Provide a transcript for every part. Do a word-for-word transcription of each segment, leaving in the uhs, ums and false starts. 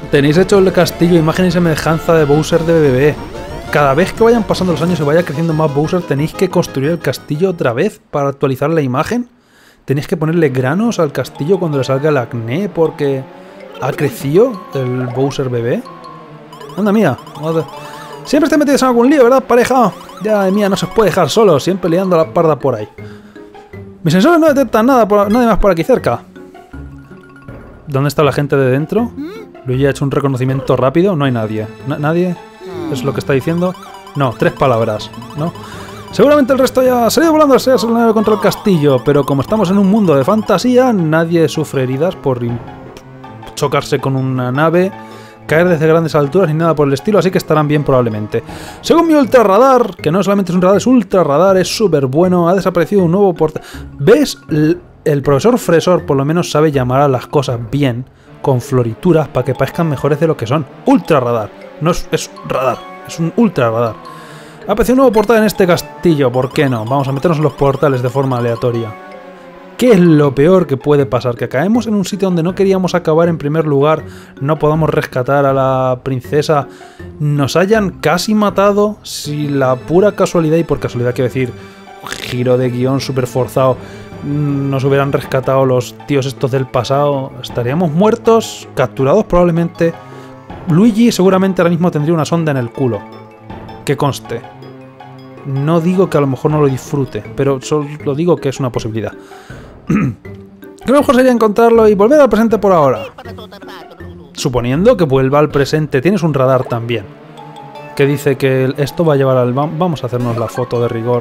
Tenéis hecho el castillo, imagen y semejanza de Bowser de bebé. Cada vez que vayan pasando los años y vaya creciendo más Bowser, tenéis que construir el castillo otra vez para actualizar la imagen. Tenéis que ponerle granos al castillo cuando le salga el acné porque ha crecido el Bowser bebé. Anda mía, siempre te metes en algún lío, ¿verdad, pareja? Ya, mía, no se os puede dejar solo, siempre liando la parda por ahí. Mis sensores no detectan nada, por, nadie más por aquí cerca. ¿Dónde está la gente de dentro? Luigi ha hecho un reconocimiento rápido, no hay nadie. Na ¿Nadie? ¿Es lo que está diciendo? No, tres palabras, ¿no? Seguramente el resto ya ha salido volando al ser contra el castillo, pero como estamos en un mundo de fantasía, nadie sufre heridas por chocarse con una nave, caer desde grandes alturas ni nada por el estilo, así que estarán bien probablemente. Según mi ultra radar, que no solamente es un radar, es ultra radar, es súper bueno, ha desaparecido un nuevo portal. ¿Ves? El, el profesor Fresor por lo menos sabe llamar a las cosas bien, con florituras, para que parezcan mejores de lo que son. Ultra radar, no es, es radar, es un ultra radar. Ha aparecido un nuevo portal en este castillo, ¿por qué no? Vamos a meternos en los portales de forma aleatoria. ¿Qué es lo peor que puede pasar? Que caemos en un sitio donde no queríamos acabar en primer lugar, no podamos rescatar a la princesa, nos hayan casi matado, si la pura casualidad, y por casualidad quiero decir, giro de guión súper forzado, nos hubieran rescatado los tíos estos del pasado, estaríamos muertos, capturados probablemente. Luigi seguramente ahora mismo tendría una sonda en el culo, que conste. No digo que a lo mejor no lo disfrute, pero solo digo que es una posibilidad. Lo mejor sería encontrarlo y volver al presente por ahora. Suponiendo que vuelva al presente, tienes un radar también, que dice que esto va a llevar al... Vamos a hacernos la foto de rigor.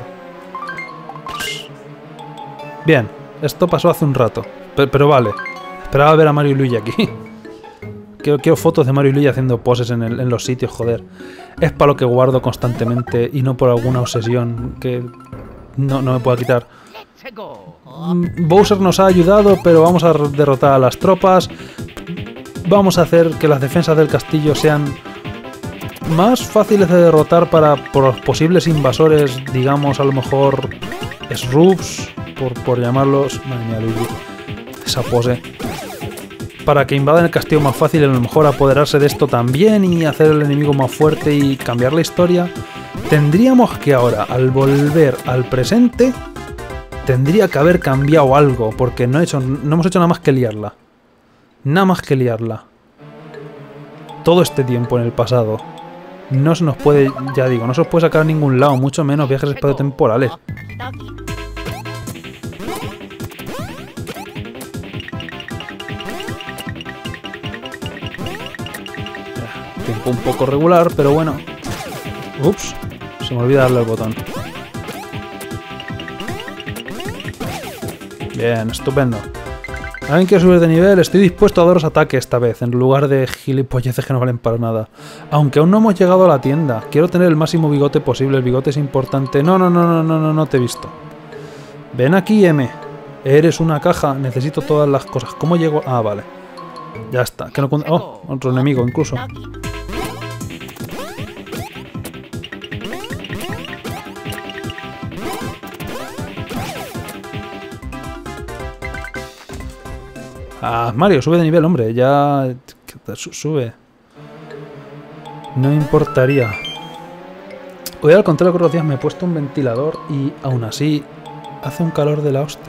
Bien, esto pasó hace un rato, pero, pero vale. Esperaba ver a Mario y Luigi aquí. Quiero, quiero fotos de Mario y Luigi haciendo poses en, el, en los sitios, joder. Es para lo que guardo constantemente y no por alguna obsesión que no, no me pueda quitar. Bowser nos ha ayudado, pero vamos a derrotar a las tropas. Vamos a hacer que las defensas del castillo sean más fáciles de derrotar para por los posibles invasores, digamos, a lo mejor Shrubs, por, por llamarlos. Madre mía, Luigi. Esa pose. Para que invadan el castillo más fácil, a lo mejor apoderarse de esto también y hacer el enemigo más fuerte y cambiar la historia. Tendríamos que ahora, al volver al presente, tendría que haber cambiado algo, porque no, he hecho, no hemos hecho nada más que liarla. Nada más que liarla. Todo este tiempo en el pasado. No se nos puede, ya digo, no se nos puede sacar a ningún lado, mucho menos viajes espaciotemporales. Tiempo un poco regular, pero bueno. Ups, se me olvida darle al botón. Bien, estupendo. ¿Alguien quiere subir de nivel? Estoy dispuesto a daros ataque esta vez, en lugar de gilipolleces que no valen para nada. Aunque aún no hemos llegado a la tienda. Quiero tener el máximo bigote posible, el bigote es importante. No, no, no, no, no, no, no te he visto. Ven aquí, M. Eres una caja, necesito todas las cosas. ¿Cómo llego? Ah, vale. Ya está. Que no... Oh, otro enemigo incluso. Ah, Mario, sube de nivel, hombre. Ya... Sube. No importaría. Hoy al contrario que otros días me he puesto un ventilador y aún así hace un calor de la hostia.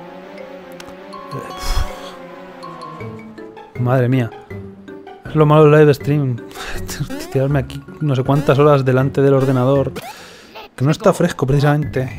Madre mía. Es lo malo del live stream. Tirarme aquí no sé cuántas horas delante del ordenador. Que no está fresco precisamente.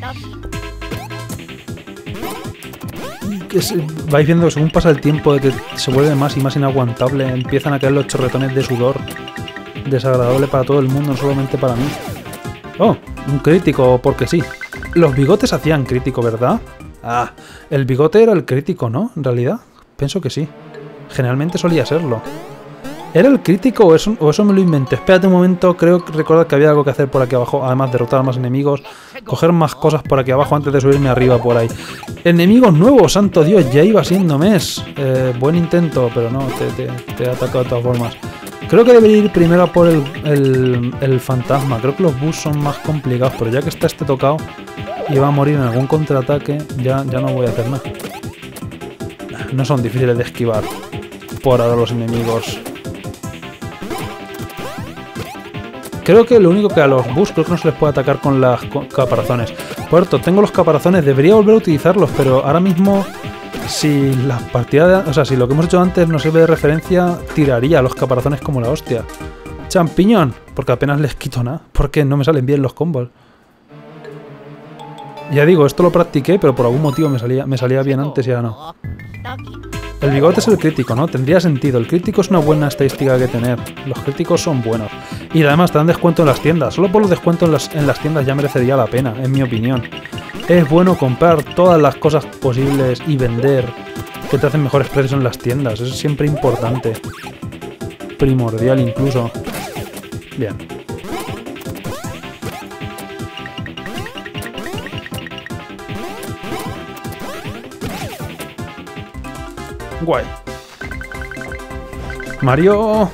Es, vais viendo según pasa el tiempo de que se vuelve más y más inaguantable, empiezan a caer los chorretones de sudor, desagradable para todo el mundo, no solamente para mí. Oh, un crítico, porque sí. Los bigotes hacían crítico, ¿verdad? Ah, el bigote era el crítico, ¿no? En realidad, pienso que sí. Generalmente solía serlo. ¿Era el crítico o eso, o eso me lo inventé? Espérate un momento, creo que recordar que había algo que hacer por aquí abajo, además derrotar a más enemigos, coger más cosas por aquí abajo antes de subirme arriba por ahí. Enemigos nuevos, santo Dios, ya iba siendo mes. Eh, buen intento, pero no, te, te, te he atacado de todas formas. Creo que debería ir primero a por el, el, el fantasma, creo que los bugs son más complicados, pero ya que está este tocado y va a morir en algún contraataque, ya, ya no voy a hacer nada. No son difíciles de esquivar por ahora los enemigos. Creo que lo único que a los bus creo que no se les puede atacar con las caparazones. Por cierto, tengo los caparazones, debería volver a utilizarlos, pero ahora mismo, si las partidas, o sea, si lo que hemos hecho antes no sirve de referencia, tiraría los caparazones como la hostia. Champiñón, porque apenas les quito nada, porque no me salen bien los combos. Ya digo, esto lo practiqué, pero por algún motivo me salía, me salía bien antes y ahora no. El bigote es el crítico, ¿no? Tendría sentido. El crítico es una buena estadística que tener. Los críticos son buenos. Y además te dan descuento en las tiendas. Solo por los descuentos en las, en las tiendas ya merecería la pena, en mi opinión. Es bueno comprar todas las cosas posibles y vender que te hacen mejores precios en las tiendas. Eso es siempre importante. Primordial incluso. Bien. Guay. Mario...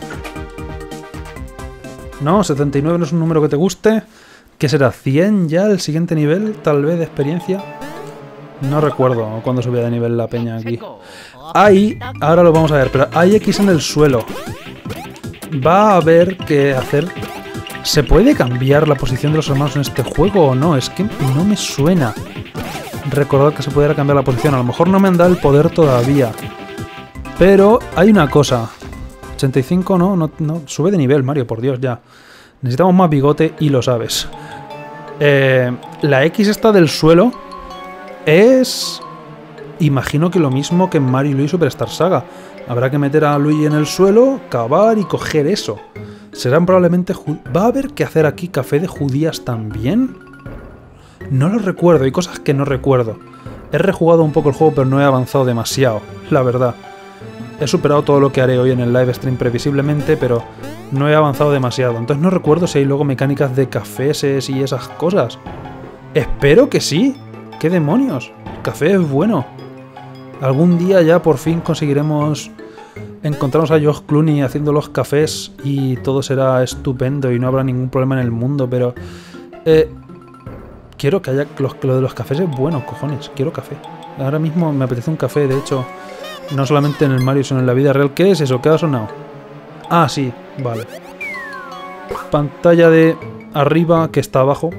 No, setenta y nueve no es un número que te guste. ¿Qué será? ¿cien ya el siguiente nivel? Tal vez de experiencia. No recuerdo cuándo subía de nivel la peña aquí. Hay... Ahora lo vamos a ver, pero hay X en el suelo. Va a haber que hacer... ¿Se puede cambiar la posición de los hermanos en este juego o no? Es que no me suena recordar que se pudiera cambiar la posición. A lo mejor no me han dado el poder todavía. Pero hay una cosa. ochenta y cinco no, no, no. Sube de nivel, Mario, por Dios, ya. Necesitamos más bigote y lo sabes. Eh, la X esta del suelo es... Imagino que lo mismo que en Mario y Luigi Superstar Saga. Habrá que meter a Luigi en el suelo, cavar y coger eso. Serán probablemente... ¿Va a haber que hacer aquí café de judías también? No lo recuerdo, hay cosas que no recuerdo. He rejugado un poco el juego, pero no he avanzado demasiado, la verdad. He superado todo lo que haré hoy en el live stream previsiblemente, pero no he avanzado demasiado. Entonces no recuerdo si hay luego mecánicas de cafés y esas cosas. Espero que sí. ¿Qué demonios? El café es bueno. Algún día ya por fin conseguiremos encontrarnos a George Clooney haciendo los cafés y todo será estupendo y no habrá ningún problema en el mundo, pero... Eh, quiero que haya... Los, lo de los cafés es bueno, cojones. Quiero café. Ahora mismo me apetece un café, de hecho... No solamente en el Mario, sino en la vida real. ¿Qué es eso? ¿Qué ha sonado? Ah, sí, vale. Pantalla de arriba que está abajo.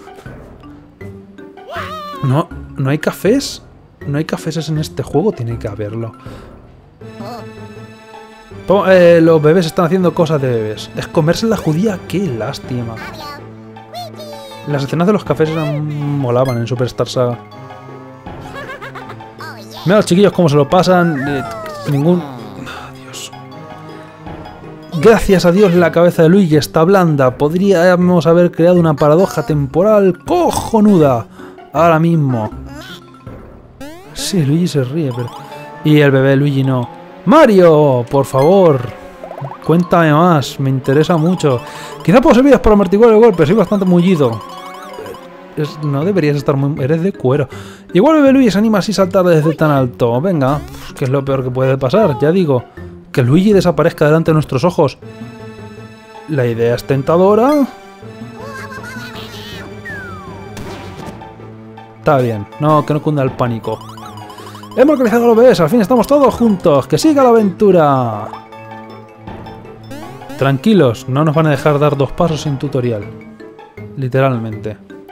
No, ¿no hay cafés? ¿No hay cafés en este juego? Tiene que haberlo. Oh, eh, los bebés están haciendo cosas de bebés. Es comerse la judía, qué lástima. Las escenas de los cafés eran, molaban en Superstar Saga. Mira los chiquillos cómo se lo pasan. Eh, ningún... Oh, Dios. Gracias a Dios la cabeza de Luigi está blanda. Podríamos haber creado una paradoja temporal cojonuda. Ahora mismo. Sí, Luigi se ríe, pero... Y el bebé Luigi no. ¡Mario! Por favor. Cuéntame más. Me interesa mucho. Quizá puedo servir para amortiguar el golpe. Soy bastante mullido. Es, no deberías estar muy... Eres de cuero. Igual bebé Luigi se anima así a saltar desde tan alto. Venga, que es lo peor que puede pasar. Ya digo, que Luigi desaparezca delante de nuestros ojos. La idea es tentadora. Está bien. No, que no cunda el pánico. Hemos localizado a los bebés. Al fin estamos todos juntos. ¡Que siga la aventura! Tranquilos, no nos van a dejar dar dos pasos sin tutorial. Literalmente.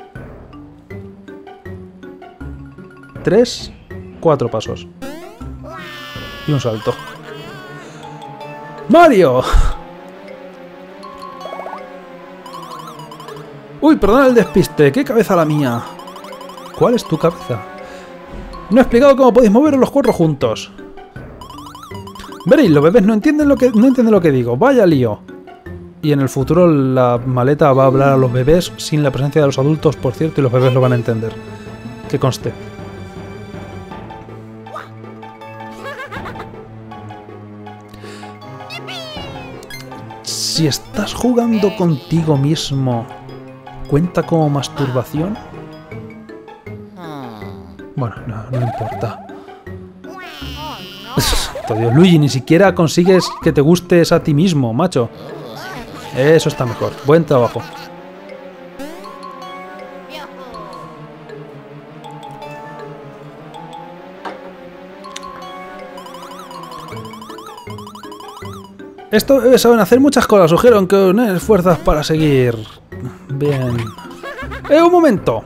Tres, cuatro pasos. Y un salto. ¡Mario! Uy, perdona el despiste. ¿Qué cabeza la mía? ¿Cuál es tu cabeza? No he explicado cómo podéis moveros los cuatro juntos. Veréis, los bebés no entienden lo que, no entienden lo que digo. Vaya lío. Y en el futuro la maleta va a hablar a los bebés sin la presencia de los adultos, por cierto, y los bebés lo van a entender. Que conste. Si estás jugando contigo mismo, ¿cuenta como masturbación? Bueno, no, no importa. Dios, Luigi, ni siquiera consigues que te gustes a ti mismo, macho. Eso está mejor. Buen trabajo. Estos bebés saben hacer muchas cosas. Sugiero que unes fuerzas para seguir. Bien. ¡Eh, un momento!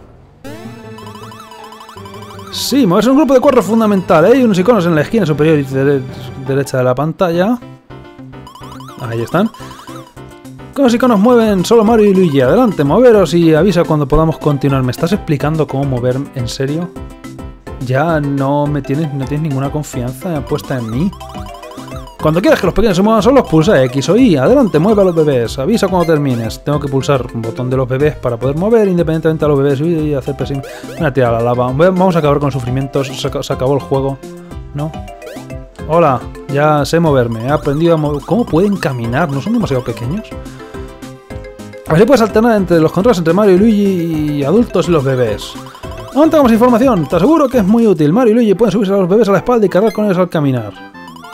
Sí, moverse un grupo de cuatro es fundamental. Hay unos iconos en la esquina superior y dere derecha de la pantalla. Ahí están. Con los iconos mueven solo Mario y Luigi. Adelante, moveros y avisa cuando podamos continuar. ¿Me estás explicando cómo moverme? ¿En serio? Ya no me tienes, no tienes ninguna confianza puesta en mí. Cuando quieras que los pequeños se muevan solos, pulsa X o Y. Adelante, mueve a los bebés. Avisa cuando termines. Tengo que pulsar un botón de los bebés para poder mover independientemente a los bebés y hacer presión. Una tira a la lava. Vamos a acabar con sufrimientos. Se, se acabó el juego. ¿No? Hola, ya sé moverme. He aprendido a mover. ¿Cómo pueden caminar? ¿No son demasiado pequeños? Así puedes alternar entre los controles entre Mario y Luigi y adultos y los bebés. Aún tengo más información. Te aseguro que es muy útil. Mario y Luigi pueden subirse a los bebés a la espalda y cargar con ellos al caminar.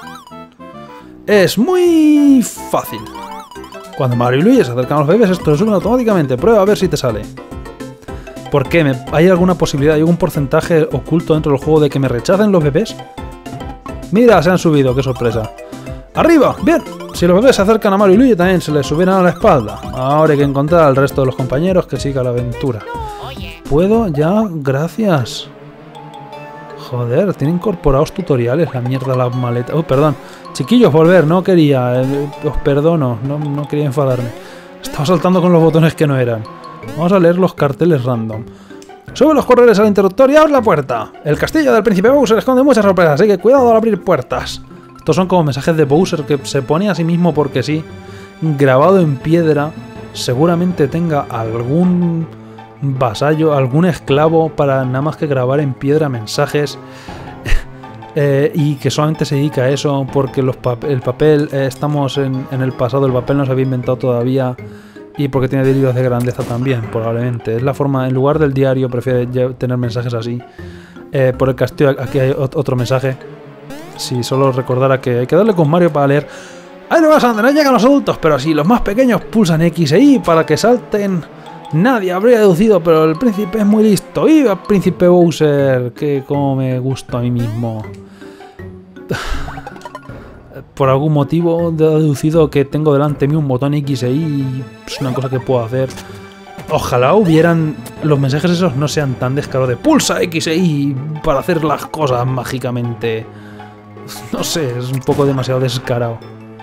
Es muy fácil. Cuando Mario y Luigi se acercan a los bebés, esto lo suben automáticamente. Prueba a ver si te sale. ¿Por qué? ¿Me... ¿Hay alguna posibilidad, hay algún porcentaje oculto dentro del juego de que me rechacen los bebés? Mira, se han subido, qué sorpresa. ¡Arriba! ¡Bien! Si los bebés se acercan a Mario y Luigi, también se les subirán a la espalda. Ahora hay que encontrar al resto de los compañeros que siga la aventura. ¿Puedo? Ya, gracias. Joder, tiene incorporados tutoriales la mierda la maleta. Oh, perdón. Chiquillos, volver, no quería. Eh, os perdono, no, no quería enfadarme. Estaba saltando con los botones que no eran. Vamos a leer los carteles random. Sube los corredores al interruptor y abre la puerta. El castillo del príncipe Bowser esconde muchas sorpresas, así que cuidado al abrir puertas. Estos son como mensajes de Bowser que se pone a sí mismo porque sí. Grabado en piedra. Seguramente tenga algún vasallo, algún esclavo para nada más que grabar en piedra mensajes. Eh, y que solamente se dedica a eso porque los pap el papel, eh, estamos en, en el pasado, el papel no se había inventado todavía y porque tiene delirios de grandeza también, probablemente. Es la forma, en lugar del diario prefiere tener mensajes así. Eh, por el castillo aquí hay otro mensaje. Si solo recordara que hay que darle con Mario para leer. Hay lugares a donde no llegan los adultos, pero si los más pequeños pulsan X e Y para que salten. Nadie habría deducido, pero el príncipe es muy listo. ¡Viva príncipe Bowser! Que como me gusta a mí mismo. Por algún motivo he deducido que tengo delante mío un botón X e Y y es una cosa que puedo hacer. Ojalá hubieran... Los mensajes esos no sean tan descarados de pulsa X e Y para hacer las cosas mágicamente. No sé, es un poco demasiado descarado.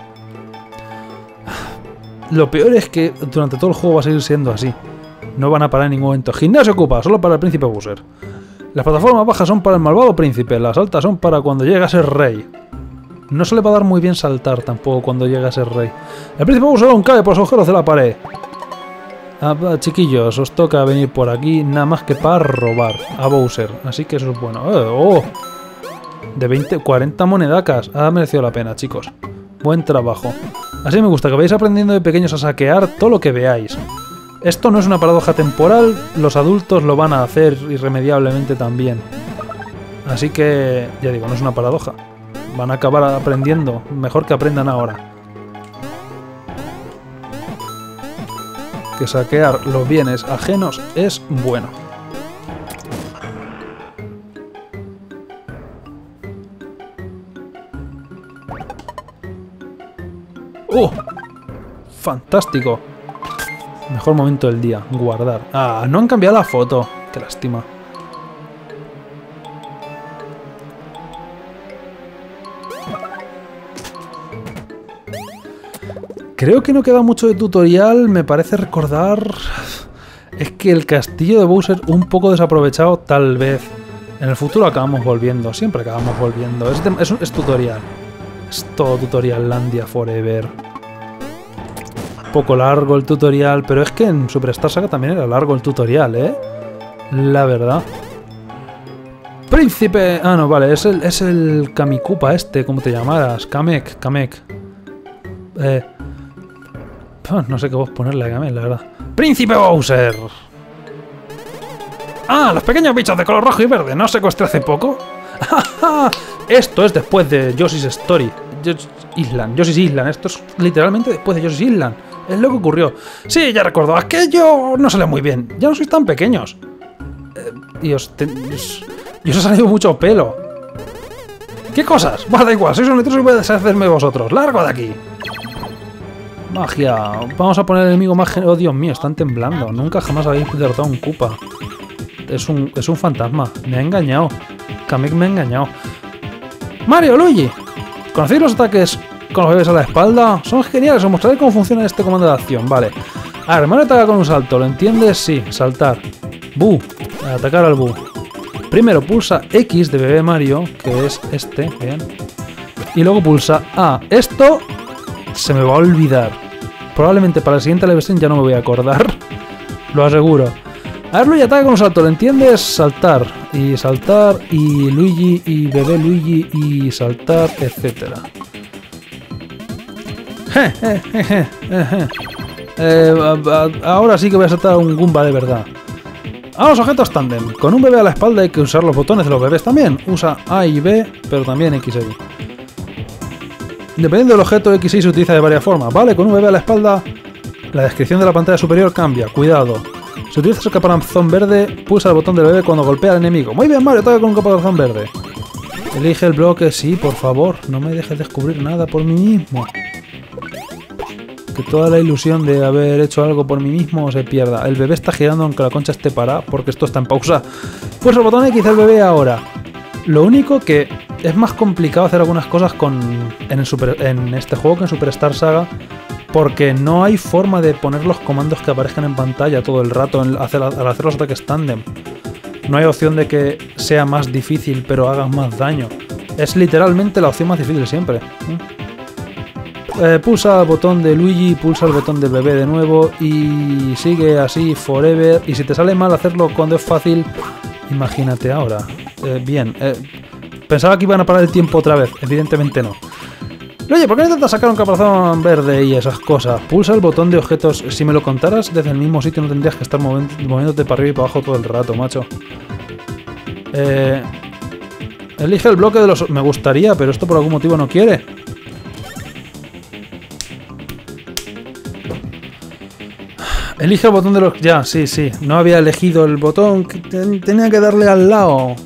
Lo peor es que durante todo el juego va a seguir siendo así. No van a parar en ningún momento. Gimnasio ocupa, solo para el príncipe Bowser. Las plataformas bajas son para el malvado príncipe, las altas son para cuando llega a ser rey. No se le va a dar muy bien saltar tampoco cuando llega a ser rey. El príncipe Bowser aún cae por los agujeros de la pared. Ah, chiquillos, os toca venir por aquí nada más que para robar a Bowser. Así que eso es bueno. Eh, ¡Oh! De veinte, cuarenta monedacas. Ha merecido la pena, chicos. Buen trabajo. Así me gusta, que vayáis aprendiendo de pequeños a saquear todo lo que veáis. Esto no es una paradoja temporal, los adultos lo van a hacer irremediablemente también. Así que, ya digo, no es una paradoja. Van a acabar aprendiendo, mejor que aprendan ahora. Que saquear los bienes ajenos es bueno. ¡Oh! ¡Fantástico! Mejor momento del día. Guardar. Ah, no han cambiado la foto. Qué lástima. Creo que no queda mucho de tutorial. Me parece recordar... Es que el castillo de Bowser un poco desaprovechado, tal vez. En el futuro acabamos volviendo. Siempre acabamos volviendo. Es, de... es, es tutorial. Es todo tutorial Landia Forever. Poco largo el tutorial, pero es que en Superstar Saga también era largo el tutorial, ¿eh? La verdad. ¡Príncipe! Ah, no, vale, es el, es el Kamikupa este, como te llamaras. Kamek, Kamek. Eh... No sé qué voz ponerle a Kamek, la verdad. ¡Príncipe Bowser! ¡Ah! Los pequeños bichos de color rojo y verde, ¿no secuestré hace poco? Esto es después de Yoshi's Story. Yoshi's Island, Yoshi's Island. Esto es literalmente después de Yoshi's Island. Es lo que ocurrió. Sí, ya recuerdo. Aquello no salió muy bien. Ya no sois tan pequeños. Eh, y os, te, os, y os ha salido mucho pelo. ¿Qué cosas? Bueno, da igual. Sois un letroso y voy a deshacerme de vosotros. ¡Largo de aquí! Magia. Vamos a poner el enemigo más... Oh, Dios mío, están temblando. Nunca jamás habéis derrotado a un Koopa. Es un, es un fantasma. Me ha engañado. Kamek me ha engañado. Mario, Luigi. ¿Conocéis los ataques con los bebés a la espalda? Son geniales. Os mostraré cómo funciona este comando de acción. Vale. A ver, Mario ataca con un salto. ¿Lo entiendes? Sí. Saltar. Bu. Atacar al Bu. Primero pulsa X de bebé Mario, que es este. Bien. Y luego pulsa A. Esto se me va a olvidar. Probablemente para la siguiente versión ya no me voy a acordar. Lo aseguro. A ver, Luigi ataca con un salto, ¿lo entiendes? Saltar. Y saltar. Y Luigi. Y bebé Luigi. Y saltar. Etcétera. Eh, ahora sí que voy a saltar a un Goomba de verdad. A los objetos tándem. Con un bebé a la espalda hay que usar los botones de los bebés también. Usa A y B, pero también X y Y. Dependiendo del objeto, X y Y se utiliza de varias formas. Vale, con un bebé a la espalda, la descripción de la pantalla superior cambia. Cuidado. Si utilizas el caparazón verde, pulsa el botón del bebé cuando golpea al enemigo. Muy bien, Mario, ataca con un caparazón verde. Elige el bloque, sí, por favor. No me dejes descubrir nada por mí mismo. Que toda la ilusión de haber hecho algo por mí mismo se pierda. El bebé está girando aunque la concha esté parada, porque esto está en pausa. Pulsa el botón X del bebé ahora. Lo único que es más complicado hacer algunas cosas con en, el super, en este juego que en Superstar Saga, porque no hay forma de poner los comandos que aparezcan en pantalla todo el rato en hacer, al hacer los ataques tándem. No hay opción de que sea más difícil pero hagas más daño. Es literalmente la opción más difícil siempre. Eh, pulsa el botón de Luigi, pulsa el botón del bebé de nuevo y sigue así forever. Y si te sale mal hacerlo cuando es fácil, imagínate ahora. Eh, bien, eh, pensaba que iban a parar el tiempo otra vez, evidentemente no. Oye, ¿por qué no intentas sacar un caparazón verde y esas cosas? Pulsa el botón de objetos. Si me lo contaras desde el mismo sitio no tendrías que estar movi moviéndote para arriba y para abajo todo el rato, macho. Eh, elige el bloque de los... Me gustaría, pero esto por algún motivo no quiere. Elige el botón de los... Ya, sí, sí. No había elegido el botón. Que tenía que darle al lado.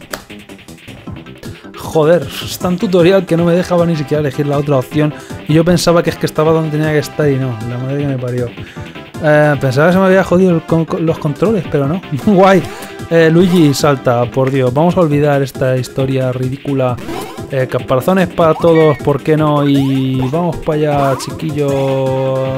Joder, es tan tutorial que no me dejaba ni siquiera elegir la otra opción. Y yo pensaba que es que estaba donde tenía que estar y no. La madre que me parió. Eh, pensaba que se me había jodido el con los controles, pero no. Guay. Eh, Luigi salta, por Dios. Vamos a olvidar esta historia ridícula. Eh, caparazones para todos, ¿por qué no? Y vamos para allá, chiquillo.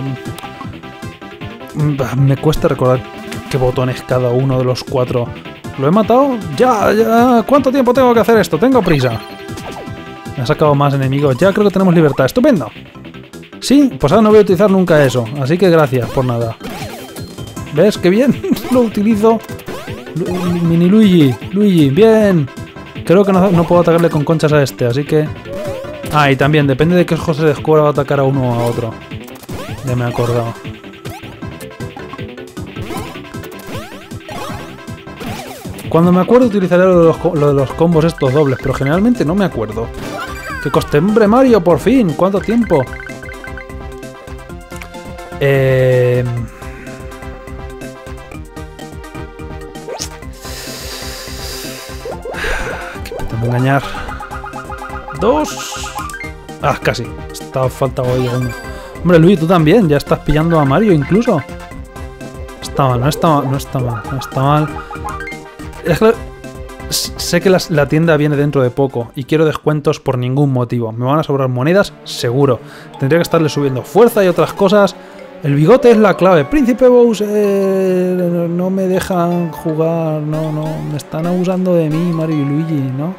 Me cuesta recordar qué botones cada uno de los cuatro. ¿Lo he matado? ¡Ya! ya. ¿Cuánto tiempo tengo que hacer esto? Tengo prisa. Me ha sacado más enemigos. Ya creo que tenemos libertad. ¡Estupendo! Sí, pues ahora no voy a utilizar nunca eso. Así que gracias por nada. ¿Ves? ¡Qué bien! Lo utilizo. Lu Mini Luigi. Luigi, bien. Creo que no, no puedo atacarle con conchas a este, así que... Ah, y también, depende de qué ojo se descubra, va a atacar a uno o a otro. Ya me he acordado. Cuando me acuerdo utilizaré lo de, los, lo de los combos estos dobles, pero generalmente no me acuerdo. ¡Qué costumbre, Mario! ¡Por fin! ¿Cuánto tiempo? Eh... ¿Qué me tengo que engañar? Dos... Ah, casi. Estaba faltando ahí uno. Hombre, Luis, tú también. Ya estás pillando a Mario incluso. Está mal, no está mal, no está mal, no está mal. Es que sé que la, la tienda viene dentro de poco y quiero descuentos por ningún motivo. Me van a sobrar monedas, seguro. Tendría que estarle subiendo fuerza y otras cosas. El bigote es la clave. Príncipe Bowser, no me dejan jugar. No, no, me están abusando de mí, Mario y Luigi, ¿no?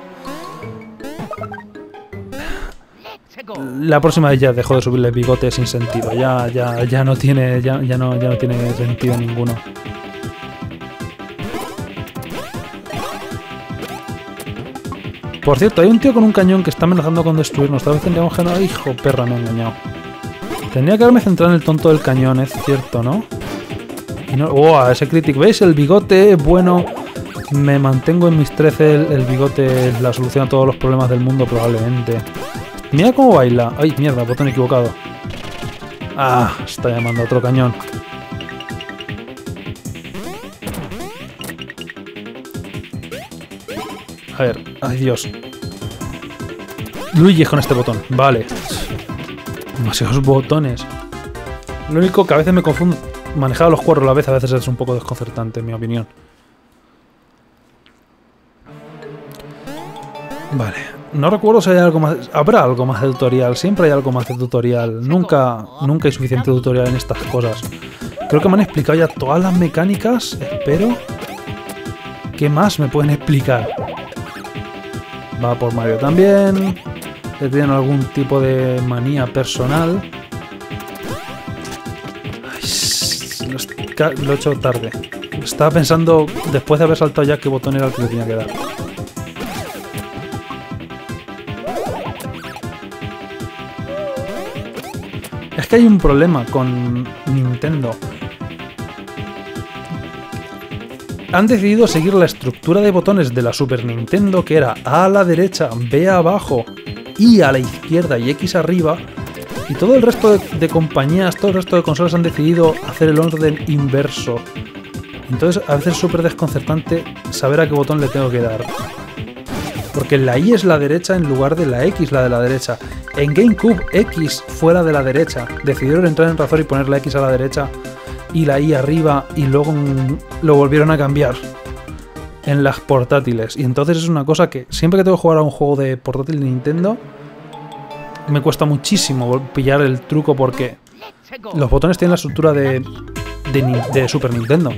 La próxima vez ya dejo de subirle el bigote sin sentido. Ya, ya, ya no tiene, ya, ya no, ya no tiene sentido ninguno. Por cierto, hay un tío con un cañón que está amenazando con destruirnos. Tal vez tendríamos que... No, hijo, perra, me he engañado. Tendría que haberme centrado en el tonto del cañón, es cierto, ¿no? Y no... ¡Oh! Ese critic. ¿Veis? El bigote es bueno. Me mantengo en mis trece. El, el bigote es la solución a todos los problemas del mundo, probablemente. Mira cómo baila. ¡Ay, mierda! Botón equivocado. ¡Ah! Está llamando a otro cañón. A ver, ay Dios. Luigi con este botón, vale. Demasiados botones. Lo único que a veces me confundo. Manejar los cuadros a la vez a veces es un poco desconcertante, en mi opinión. Vale. No recuerdo si hay algo más... Habrá algo más de tutorial. Siempre hay algo más de tutorial. Nunca, nunca hay suficiente tutorial en estas cosas. Creo que me han explicado ya todas las mecánicas. Espero. ¿Qué más me pueden explicar? Va por Mario también. Le tienen algún tipo de manía personal. Ay, lo, lo he hecho tarde. Estaba pensando, después de haber saltado ya, qué botón era el que le tenía que dar. Es que hay un problema con Nintendo. Han decidido seguir la estructura de botones de la Super Nintendo, que era A a la derecha, B abajo, Y a la izquierda y X arriba. Y todo el resto de, de compañías, todo el resto de consolas han decidido hacer el orden inverso. Entonces a veces es súper desconcertante saber a qué botón le tengo que dar. Porque la Y es la derecha en lugar de la X la de la derecha. En GameCube X fuera de la derecha. Decidieron entrar en razón y poner la X a la derecha y la Y arriba, y luego lo volvieron a cambiar en las portátiles. Y entonces es una cosa que siempre que tengo que jugar a un juego de portátil de Nintendo me cuesta muchísimo pillar el truco, porque los botones tienen la estructura de, de, de Super Nintendo.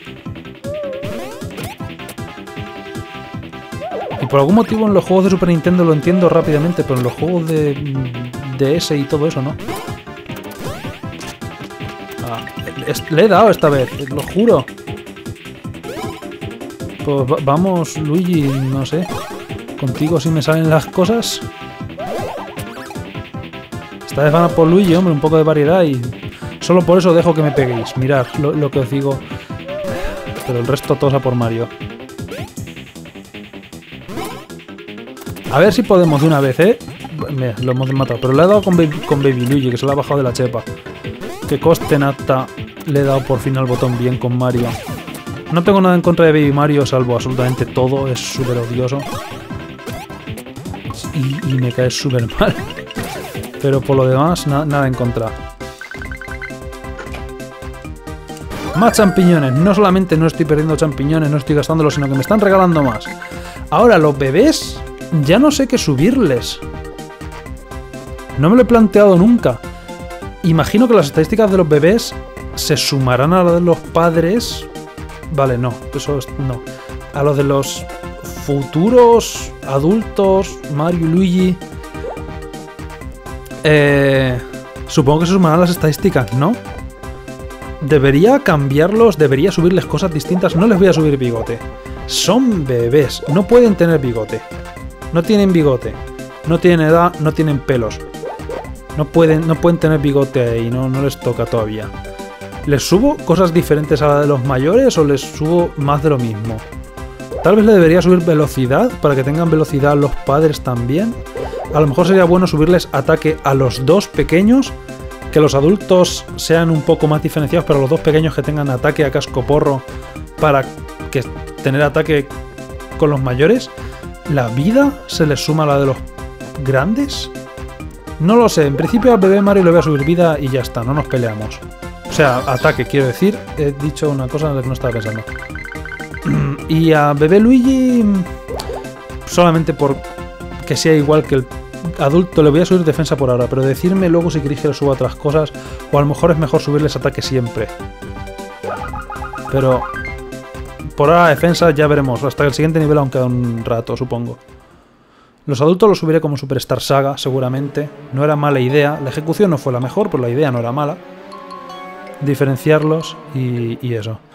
Y por algún motivo en los juegos de Super Nintendo lo entiendo rápidamente, pero en los juegos de D S y todo eso no. Ah, le he dado esta vez, lo juro. Pues vamos, Luigi, no sé. Contigo si me salen las cosas. Esta vez van a por Luigi, hombre, un poco de variedad, y solo por eso dejo que me peguéis. Mirad lo, lo que os digo. Pero el resto todos a por Mario. A ver si podemos de una vez, ¿eh? Mira, lo hemos matado. Pero le he dado con Baby, con Baby Luigi, que se lo ha bajado de la chepa. Que coste nata. Le he dado por fin al botón bien con Mario. No tengo nada en contra de Baby Mario, salvo absolutamente todo. Es súper odioso. Y, y me cae súper mal. Pero por lo demás, na, nada en contra. Más champiñones. No solamente no estoy perdiendo champiñones, no estoy gastándolos, sino que me están regalando más. Ahora, los bebés, ya no sé qué subirles. No me lo he planteado nunca. Imagino que las estadísticas de los bebés se sumarán a las de los padres. Vale, no, eso es, no. A los de los futuros adultos, Mario y Luigi. Eh, supongo que se sumarán las estadísticas, ¿no? Debería cambiarlos, debería subirles cosas distintas. No les voy a subir bigote. Son bebés, no pueden tener bigote. No tienen bigote. No tienen edad, no tienen pelos. No pueden, no pueden tener bigote ahí, no, no les toca todavía. ¿Les subo cosas diferentes a la de los mayores o les subo más de lo mismo? Tal vez le debería subir velocidad para que tengan velocidad los padres también. A lo mejor sería bueno subirles ataque a los dos pequeños, que los adultos sean un poco más diferenciados, pero los dos pequeños que tengan ataque a cascoporro para que tener ataque con los mayores. ¿La vida se les suma a la de los grandes? No lo sé, en principio al bebé Mario le voy a subir vida y ya está, no nos peleamos. O sea, ataque, quiero decir, he dicho una cosa en la que no estaba pensando. Y a bebé Luigi, solamente por que sea igual que el adulto, le voy a subir defensa por ahora, pero decirme luego si queréis que le suba otras cosas, o a lo mejor es mejor subirles ataque siempre. Pero por ahora defensa ya veremos, hasta el siguiente nivel aún queda un rato, supongo. Los adultos los subiré como Superstar Saga, seguramente. No era mala idea, la ejecución no fue la mejor, pero la idea no era mala. Diferenciarlos y, y eso.